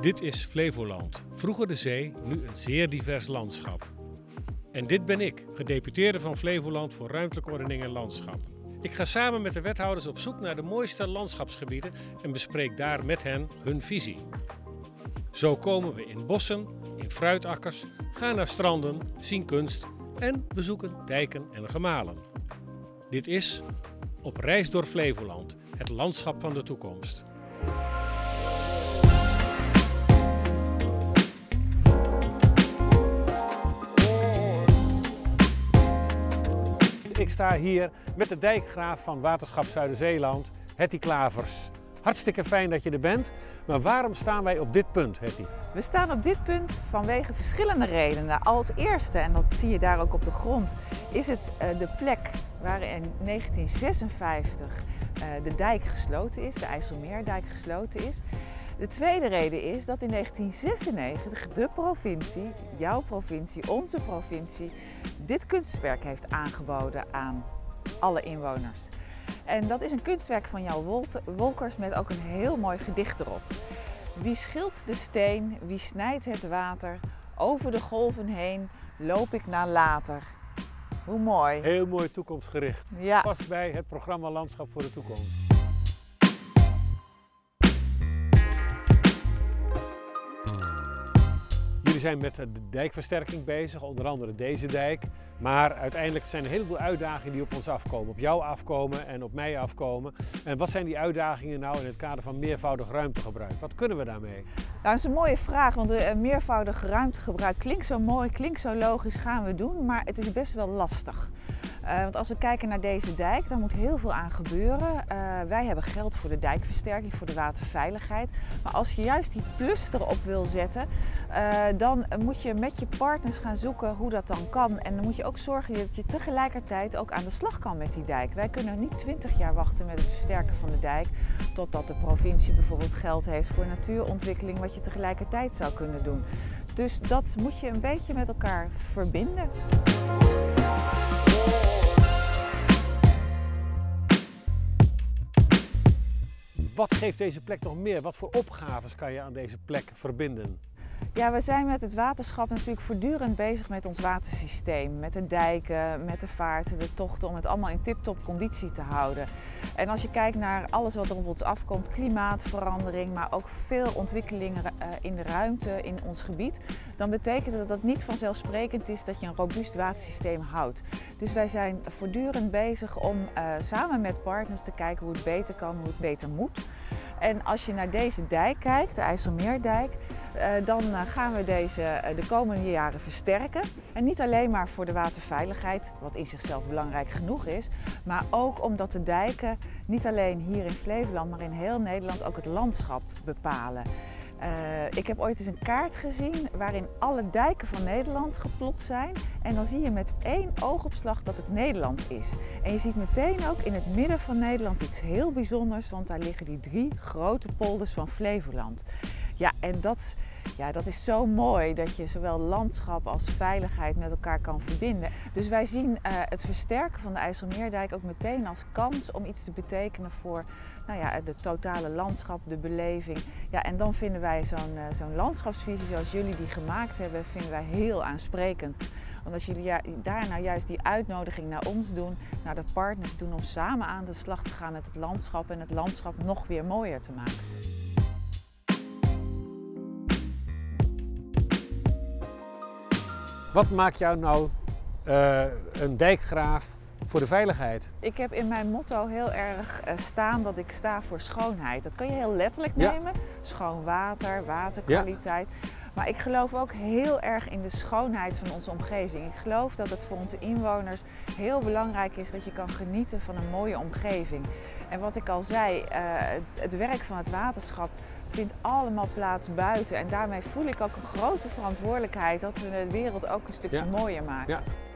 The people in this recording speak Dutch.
Dit is Flevoland, vroeger de zee, nu een zeer divers landschap. En dit ben ik, gedeputeerde van Flevoland voor ruimtelijke ordening en landschap. Ik ga samen met de wethouders op zoek naar de mooiste landschapsgebieden en bespreek daar met hen hun visie. Zo komen we in bossen, in fruitakkers, gaan naar stranden, zien kunst en bezoeken dijken en gemalen. Dit is Op reis door Flevoland, het landschap van de toekomst. Ik sta hier met de dijkgraaf van Waterschap Zuiderzeeland, Hetty Clavers. Hartstikke fijn dat je er bent, maar waarom staan wij op dit punt, Hetty? We staan op dit punt vanwege verschillende redenen. Als eerste, en dat zie je daar ook op de grond, is het de plek waar in 1956 de dijk gesloten is, de IJsselmeerdijk gesloten is. De tweede reden is dat in 1996 de provincie, jouw provincie, onze provincie, dit kunstwerk heeft aangeboden aan alle inwoners. En dat is een kunstwerk van Jan Wolkers met ook een heel mooi gedicht erop. Wie schilt de steen, wie snijdt het water, over de golven heen loop ik naar later. Hoe mooi. Heel mooi toekomstgericht. Ja. Past bij het programma Landschap voor de Toekomst. Jullie zijn met de dijkversterking bezig, onder andere deze dijk. Maar uiteindelijk zijn er een heleboel uitdagingen die op ons afkomen. Op jou afkomen en op mij afkomen. En wat zijn die uitdagingen nou in het kader van meervoudig ruimtegebruik? Wat kunnen we daarmee? Nou, dat is een mooie vraag, want meervoudig ruimtegebruik klinkt zo mooi, klinkt zo logisch, gaan we doen. Maar het is best wel lastig. Want als we kijken naar deze dijk, daar moet heel veel aan gebeuren. Wij hebben geld voor de dijkversterking, voor de waterveiligheid. Maar als je juist die plus erop wil zetten, dan moet je met je partners gaan zoeken hoe dat dan kan. En dan moet je ook zorgen dat je tegelijkertijd ook aan de slag kan met die dijk. Wij kunnen niet 20 jaar wachten met het versterken van de dijk, totdat de provincie bijvoorbeeld geld heeft voor natuurontwikkeling, wat je tegelijkertijd zou kunnen doen. Dus dat moet je een beetje met elkaar verbinden. Wat geeft deze plek nog meer? Wat voor opgaves kan je aan deze plek verbinden? Ja, we zijn met het waterschap natuurlijk voortdurend bezig met ons watersysteem. Met de dijken, met de vaarten, de tochten, om het allemaal in tip-top conditie te houden. En als je kijkt naar alles wat er op ons afkomt, klimaatverandering, maar ook veel ontwikkelingen in de ruimte in ons gebied, dan betekent dat het niet vanzelfsprekend is dat je een robuust watersysteem houdt. Dus wij zijn voortdurend bezig om samen met partners te kijken hoe het beter kan, hoe het beter moet. En als je naar deze dijk kijkt, de IJsselmeerdijk, dan gaan we deze de komende jaren versterken. En niet alleen maar voor de waterveiligheid, wat in zichzelf belangrijk genoeg is, maar ook omdat de dijken niet alleen hier in Flevoland, maar in heel Nederland ook het landschap bepalen. Ik heb ooit eens een kaart gezien waarin alle dijken van Nederland geplot zijn. En dan zie je met één oogopslag dat het Nederland is. En je ziet meteen ook in het midden van Nederland iets heel bijzonders, want daar liggen die 3 grote polders van Flevoland. Ja, en dat is zo mooi dat je zowel landschap als veiligheid met elkaar kan verbinden. Dus wij zien het versterken van de IJsselmeerdijk ook meteen als kans om iets te betekenen voor de totale landschap, de beleving. Ja, en dan vinden wij zo'n landschapsvisie zoals jullie die gemaakt hebben, vinden wij heel aansprekend. Omdat jullie daar nou juist die uitnodiging naar ons doen, naar de partners doen om samen aan de slag te gaan met het landschap en het landschap nog weer mooier te maken. Wat maakt jou nou een dijkgraaf voor de veiligheid? Ik heb in mijn motto heel erg staan dat ik sta voor schoonheid. Dat kan je heel letterlijk nemen. Schoon water, waterkwaliteit. Ja. Maar ik geloof ook heel erg in de schoonheid van onze omgeving. Ik geloof dat het voor onze inwoners heel belangrijk is dat je kan genieten van een mooie omgeving. En wat ik al zei, het werk van het waterschap vindt allemaal plaats buiten. En daarmee voel ik ook een grote verantwoordelijkheid dat we de wereld ook een stukje mooier maken. Ja.